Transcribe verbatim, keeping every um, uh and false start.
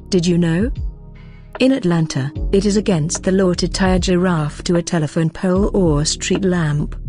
Did you know? In Atlanta, it is against the law to tie a giraffe to a telephone pole or street lamp.